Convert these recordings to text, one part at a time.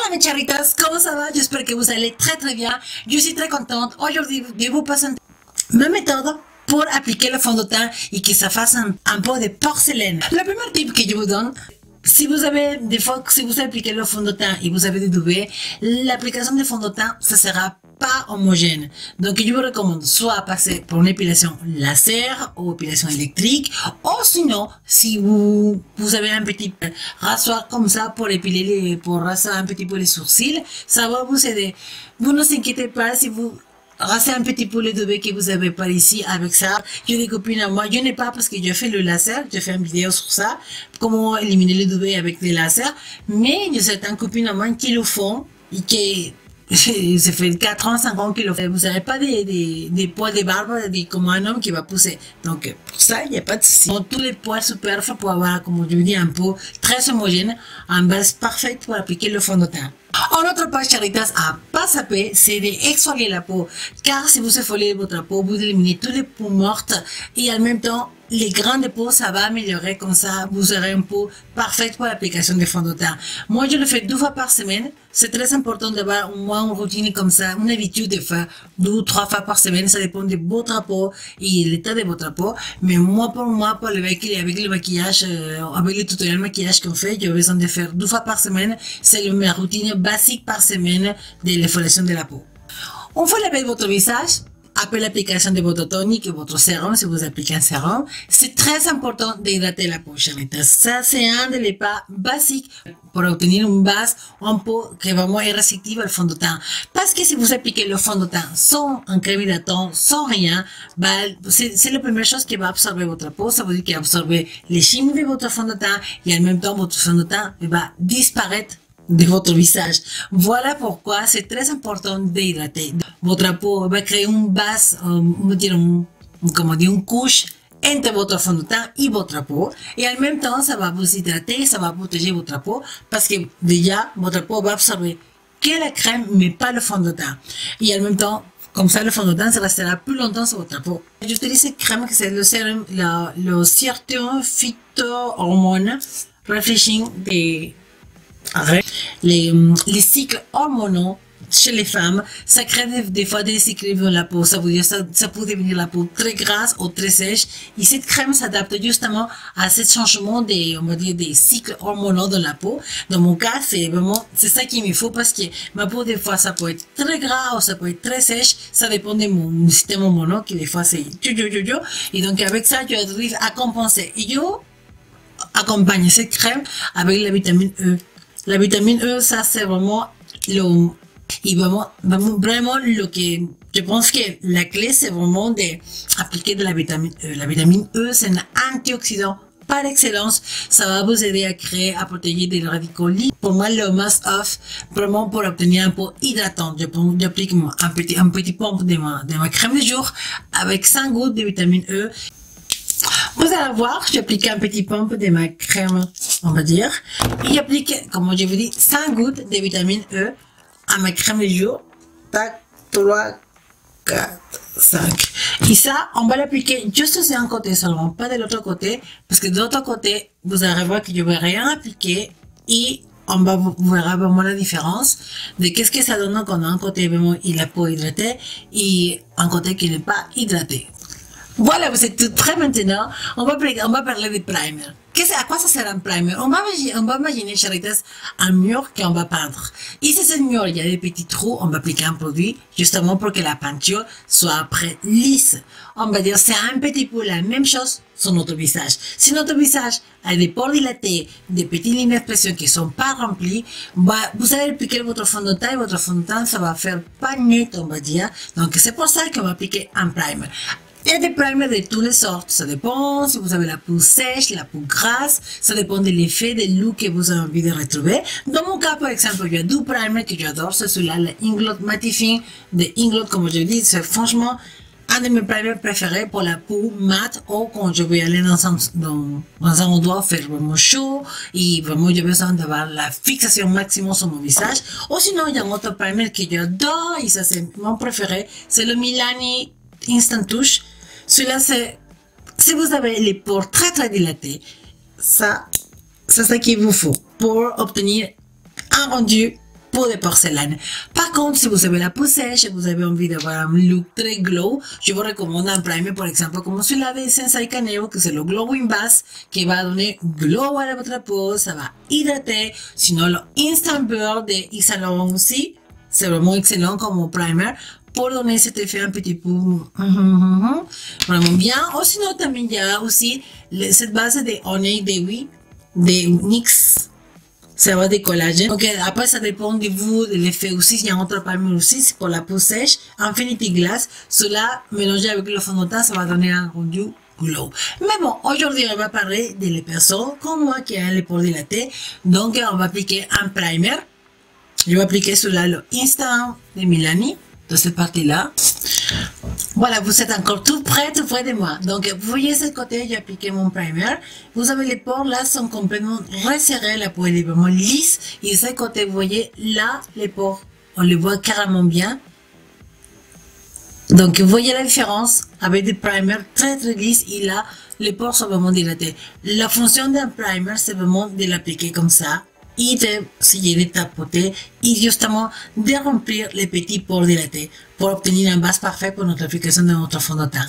Hola mes charitas, ¿cómo ça va? J'espère que vous allez très bien. Je suis très contente aujourd'hui de vous présenter ma méthode pour appliquer le fond de teint et que ça fasse un peu de porcelaine. Le premier tip que je vous donne, si vous avez des fois, si vous appliquez le fond de teint et vous avez des duvets, l'application de fond de teint, ça sera pas homogène. Donc, je vous recommande soit passer pour une épilation laser ou épilation électrique, ou sinon, si vous avez un petit rasoir comme ça pour épiler pour raser un petit peu les sourcils, ça va vous aider. Vous ne vous inquiétez pas si vous rasez un petit peu les duvets que vous avez pas ici avec ça. J'ai des copines à moi, je n'ai pas parce que je fais le laser, je fais une vidéo sur ça, comment éliminer les duvets avec des lasers, mais il y a certaines copines à moi qui le font et qui ça fait 4 ans, 5 ans qu'il le fait. Vous n'avez pas des poils de barbe comme un homme qui va pousser. Donc, pour ça, il n'y a pas de souci. Tous les poils superflus pour avoir, comme je vous dis, un pot très homogène, en base parfaite pour appliquer le fond de teint. En autre part, charitas, à pas saper, c'est d'exfolier la peau. Car si vous exfoliez votre peau, vous éliminez tous les peaux mortes et en même temps, les grains de peau, ça va améliorer comme ça, vous aurez une peau parfaite pour l'application de fond de teint. Moi, je le fais 2 fois par semaine. C'est très important d'avoir au moins une routine comme ça, une habitude de faire 2 ou 3 fois par semaine. Ça dépend de votre peau et l'état de votre peau. Mais moi, pour avec le maquillage, avec les tutoriels maquillage qu'on fait, j'ai besoin de faire 2 fois par semaine. C'est ma routine basique par semaine de l'exfoliation de la peau. On fait laver votre visage. Après l'application de votre tonique et votre sérum, si vous appliquez un sérum, c'est très important d'hydrater la peau, chéritas. Ça, c'est un des pas basiques pour obtenir une base, une peau qui est vraiment réceptive au fond de teint. Parce que si vous appliquez le fond de teint sans un crème hydratant, sans rien, bah, c'est la première chose qui va absorber votre peau. Ça veut dire qu'il va absorber les chimiques de votre fond de teint et en même temps, votre fond de teint va disparaître de votre visage. Voilà pourquoi c'est très important d'hydrater. Votre peau va créer une base, on va dire une couche entre votre fond de teint et votre peau. Et en même temps, ça va vous hydrater, ça va protéger votre peau parce que déjà, votre peau va absorber que la crème, mais pas le fond de teint. Et en même temps, comme ça, le fond de teint, ça restera plus longtemps sur votre peau. J'utilise cette crème, que c'est le sérum, le Certain Phyto-Hormone Refreshing les cycles hormonaux chez les femmes, ça crée des fois des cycles dans la peau. Ça veut dire ça peut devenir la peau très grasse ou très sèche. Et cette crème s'adapte justement à ce changement on va dire, des cycles hormonaux dans la peau. Dans mon cas, c'est ça qu'il me faut parce que ma peau, des fois, ça peut être très gras ou ça peut être très sèche. Ça dépend de mon système hormonal qui, des fois, c'est et donc, avec ça, je arrive à compenser. Et je accompagne cette crème avec la vitamine E. La vitamine E, ça c'est vraiment vraiment le que je pense que la clé c'est vraiment d'appliquer de la vitamine E. La vitamine E c'est un antioxydant par excellence. Ça va vous aider à créer, à protéger des radicaux libres. Pour moi, le must-off, vraiment pour obtenir un peau hydratante, j'applique un petit pompe de ma crème de jour avec 5 gouttes de vitamine E. Vous allez voir, j'applique un petit pompe de ma crème, on va dire. Et j'applique, comme je vous dis, 5 gouttes de vitamine E à ma crème de jour. Tac, 3, 4, 5. Et ça, on va l'appliquer juste sur un côté seulement, pas de l'autre côté. Parce que de l'autre côté, vous allez voir que je vais rien appliquer. Et on va verra vraiment la différence de qu'est-ce que ça donne quand on a un côté vraiment la peau hydratée et un côté qui n'est pas hydraté. Voilà, vous êtes tout prêts maintenant. On va parler de primer. À quoi ça sert un primer? On va imaginer, charitas, un mur qu'on va peindre. Et si ce mur, il y a des petits trous, on va appliquer un produit justement pour que la peinture soit après lisse. On va dire c'est un petit peu la même chose sur notre visage. Si notre visage a des pores dilatés, des petites lignes d'expression qui ne sont pas remplies, vous allez appliquer votre fond de teint et votre fond de teint, ça va faire pas net, on va dire. Donc c'est pour ça qu'on va appliquer un primer. Il y a des primers de toutes les sortes, ça dépend si vous avez la peau sèche, la peau grasse, ça dépend de l'effet, des looks que vous avez envie de retrouver. Dans mon cas, par exemple, il y a 2 primers que j'adore, c'est celui-là, le Inglot Mattifying de Inglot, comme je dis, c'est franchement un de mes primers préférés pour la peau mate ou quand je vais aller dans un endroit faire vraiment chaud et vraiment j'ai besoin d'avoir la fixation maximum sur mon visage. Ou sinon, il y a un autre primer que j'adore et ça c'est mon préféré, c'est le Milani Instant Touch. Celui-là, c'est, si vous avez les pores très dilatés, c'est ça qu'il vous faut pour obtenir un rendu peau de porcelaine. Par contre, si vous avez la peau sèche et vous avez envie d'avoir un look très glow, je vous recommande un primer, par exemple, comme celui-là de Sensai Kaneo, que c'est le Glowing Base, qui va donner glow à votre peau, ça va hydrater. Sinon, le Instant Burn de Yves Saint Laurent aussi, c'est vraiment excellent comme primer pour donner cet effet un petit peu vraiment bien. Ou sinon, también il y a aussi cette base de Honey Dewy de NYX. Ça va des collagènes. Donc après, ça dépend de vous, de l'effet aussi. Il y a un autre primer aussi, c'est pour la peau sèche. Infinity Glass. Cela, mélangé avec le fond de teint, ça va donner un rendu glow. Mais bon, aujourd'hui, on va parler des personnes comme moi qui ont les pores dilatés. Donc, on va appliquer un primer. Je vais appliquer celui-là, le Instant de Milani, de cette partie-là. Voilà, vous êtes encore tout près de moi. Donc, vous voyez ce côté, j'ai appliqué mon primer. Vous avez les pores là, sont complètement resserrés, la peau elle est vraiment lisse. Et de ce côté, vous voyez là, les pores, on les voit carrément bien. Donc, vous voyez la différence avec des primers très lisses et là, les pores sont vraiment dilatés. La fonction d'un primer, c'est vraiment de l'appliquer comme ça et d'essayer de tapoter et justement de remplir les petits pores dilatés pour obtenir un base parfait pour notre application de notre fond de teint.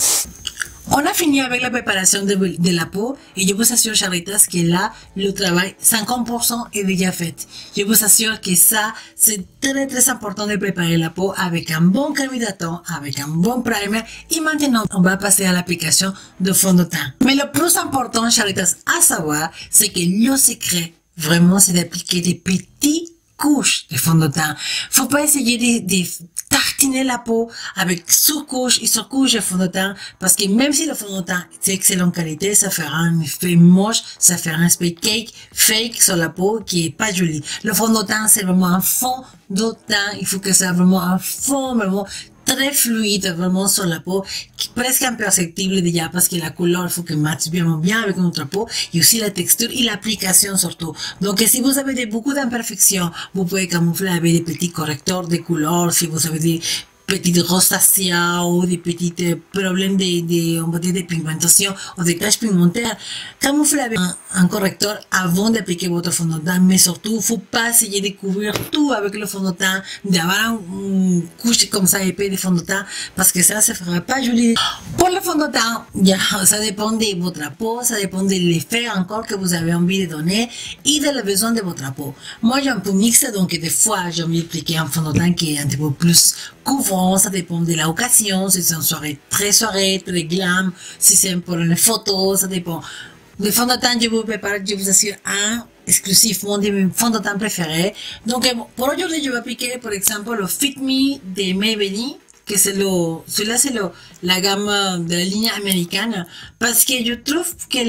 On a fini avec la préparation de la peau et je vous assure, charitas, que là, le travail 50% est déjà fait. Je vous assure que ça, c'est très important de préparer la peau avec un bon crème hydratant, avec un bon primer et maintenant, on va passer à l'application de fond de teint. Mais le plus important, charitas, à savoir, c'est que le secret, vraiment, c'est d'appliquer des petites couches de fond de teint. Faut pas essayer de tartiner la peau avec surcouche et surcouche de fond de teint parce que même si le fond de teint est d'excellente qualité, ça fera un effet moche, ça fera un effet cake, fake sur la peau qui est pas joli. Le fond de teint, c'est vraiment un fond de teint. Il faut que ça soit vraiment un fond, vraiment très fluide vraiment sur la peau, presque imperceptible déjà parce que la couleur il faut que matche bien avec notre peau et aussi la texture et l'application surtout. Donc si vous avez beaucoup d'imperfections, vous pouvez camoufler avec des petits correcteurs de couleurs, si vous avez des petites rosacea ou des petits problèmes on va dire de pigmentation ou des taches pigmentaires, camouflez avec un correcteur avant d'appliquer votre fond de teint, mais surtout, il ne faut pas essayer de couvrir tout avec le fond de teint, d'avoir une couche comme ça épais de fond de teint, parce que ça ne fera pas joli. Pour le fond de teint, ça dépend de votre peau, ça dépend de l'effet encore que vous avez envie de donner et de la besoin de votre peau. Moi, j'ai un peu mixte, donc des fois, j'ai envie d'appliquer un fond de teint qui est un petit peu plus couvrant, ça dépend de l'occasion, si c'est une soirée, très glam, si c'est pour une photo, ça dépend. Le fond de teint, je vous prépare, je vous assure, un exclusivement de mes fonds de teint préférés. Donc, pour aujourd'hui, je vais appliquer, par exemple, le Fit Me de Maybelline, que c'est celui-là, c'est la gamme de la ligne américaine, parce que je trouve que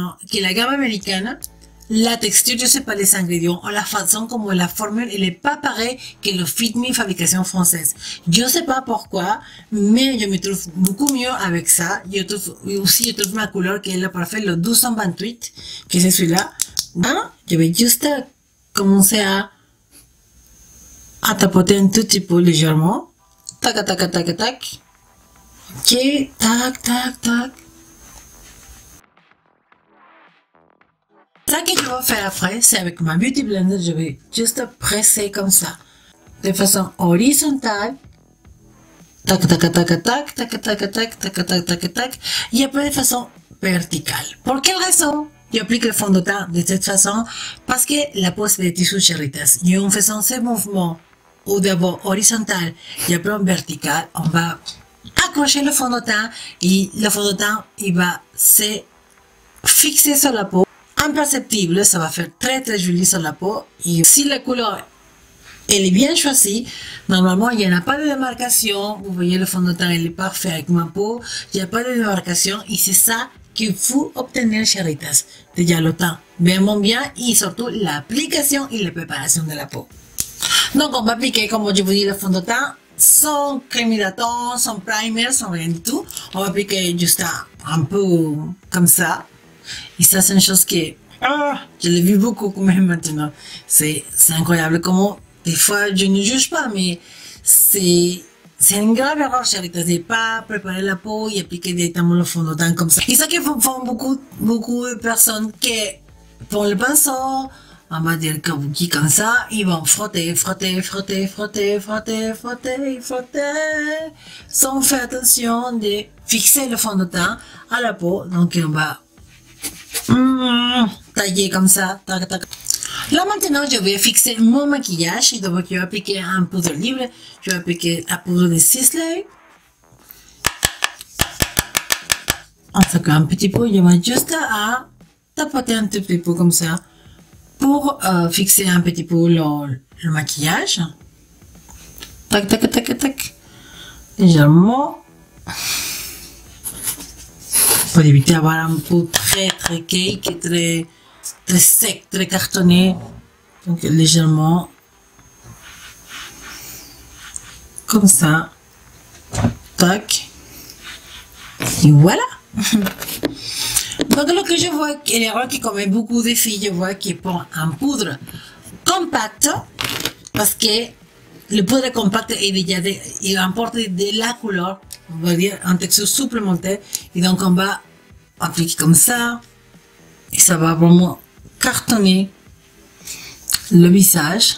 la gamme américaine, la texture, je sais pas les ingrédients, ou la façon comme la formule, elle est pas pareille que le Fit Me fabrication française. Je sais pas pourquoi, mais je me trouve beaucoup mieux avec ça. Je trouve ma couleur qui est la parfaite, le 1228, que c'est celui-là. Je vais juste commencer à tapoter un tout petit peu légèrement. Tac. Ok, tac. Ça que je vais faire après, c'est avec ma Beauty Blender, je vais juste presser comme ça, de façon horizontale, tac, et après de façon verticale. Pour quelle raison j'applique le fond de teint de cette façon? Parce que la peau c'est des tissus charitas. Et en faisant ces mouvements, ou d'abord horizontal et après en vertical, on va accrocher le fond de teint et le fond de teint, il va se fixer sur la peau. Imperceptible, ça va faire très joli sur la peau et si la couleur elle est bien choisie, normalement il n'y en a pas de démarcation, vous voyez le fond de teint il est parfait avec ma peau, il n'y a pas de démarcation et c'est ça qu'il faut obtenir charitas, déjà le teint vraiment bien et surtout l'application et la préparation de la peau. Donc on va appliquer comme je vous dis le fond de teint sans crème hydratant, sans primer, sans rien du tout, on va appliquer juste un peu comme ça. Et ça, c'est une chose que je l'ai vu beaucoup quand même maintenant. C'est incroyable comment, des fois, je ne juge pas, mais c'est une grave erreur, charitas, de ne pas préparer la peau et appliquer directement le fond de teint comme ça. Et ça que font beaucoup de personnes qui font le pinceau, on va dire kabuki comme ça, ils vont frotter, frotter, frotter, frotter, frotter, frotter, frotter, sans faire attention de fixer le fond de teint à la peau. Donc on va tailler comme ça, tac, tac. Là maintenant, je vais fixer mon maquillage. Donc je vais appliquer un poudre libre, je vais appliquer la poudre de Sisley. En fait, un petit peu, je vais juste à tapoter un tout petit peu comme ça pour fixer un petit peu le maquillage. Tac, tac, tac, tac. Légèrement. Pour éviter d'avoir un peu très cake, très sec, très cartonné. Donc légèrement. Comme ça. Tac. Et voilà. Donc ce que je vois, l'erreur qui commet beaucoup de filles, je vois qu'ils prennent un poudre compacte parce que le poudre compact il apporte de la couleur, on va dire un texture supplémentaire, et donc on va appliquer comme ça et ça va vraiment cartonner le visage.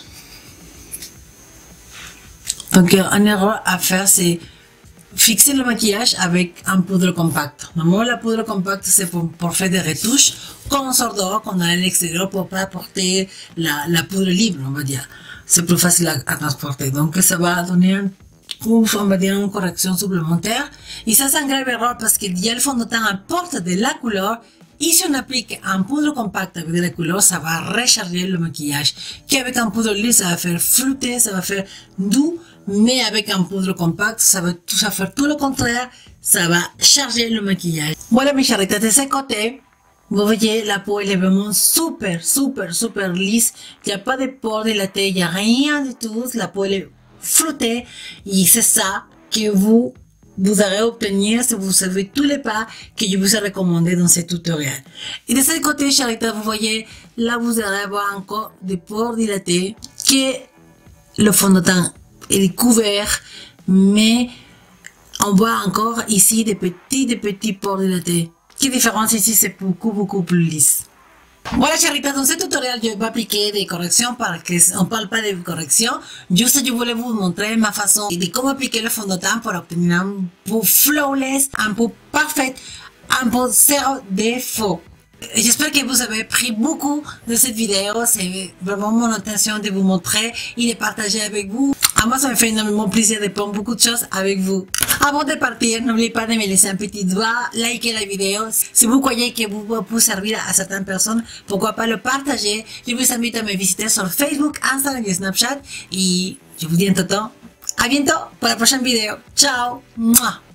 Donc une erreur à faire, c'est fixer le maquillage avec un poudre compact. Normalement, la poudre compacte, c'est pour faire des retouches. Quand on sort dehors, qu'on est à l'extérieur, pour pas porter la poudre libre, on va dire. C'est plus facile à transporter. Donc, ça va donner on va dire une correction supplémentaire. Et ça, c'est un grave erreur parce que le fond de teint apporte de la couleur. Et si on applique un poudre compact avec de la couleur, ça va recharger le maquillage. Qu'avec un poudre lisse, ça va faire flouter, ça va faire doux. Mais avec un poudre compact, ça va faire tout le contraire. Ça va charger le maquillage. Voilà mes chéritas, de ce côté, vous voyez, la peau elle est vraiment super lisse. Il n'y a pas de pores dilatés, il n'y a rien du tout. La peau elle est flottée. Et c'est ça que vous allez obtenir si vous savez tous les pas que je vous ai recommandé dans ce tutoriel. Et de ce côté, chéritas, vous voyez, là vous allez avoir encore des pores dilatés que le fond de teint il est couvert, mais on voit encore ici des petits pores dilatés. Quelle différence ici, c'est beaucoup plus lisse. Voilà, chéritas, dans ce tutoriel, je vais appliquer des corrections parce qu'on ne parle pas de corrections. Juste, je voulais vous montrer ma façon de comment appliquer le fond de teint pour obtenir un peau flawless, un peau parfaite, un peau zéro défaut. J'espère que vous avez pris beaucoup de cette vidéo. C'est vraiment mon intention de vous montrer et de partager avec vous. À moi, ça me fait énormément plaisir de prendre beaucoup de choses avec vous. Avant de partir, n'oubliez pas de me laisser un petit doigt, liker la vidéo. Si vous croyez que vous pouvez servir à certaines personnes, pourquoi pas le partager. Je vous invite à me visiter sur Facebook, Instagram et Snapchat. Et je vous dis en tout temps, à bientôt pour la prochaine vidéo. Ciao! Mouah.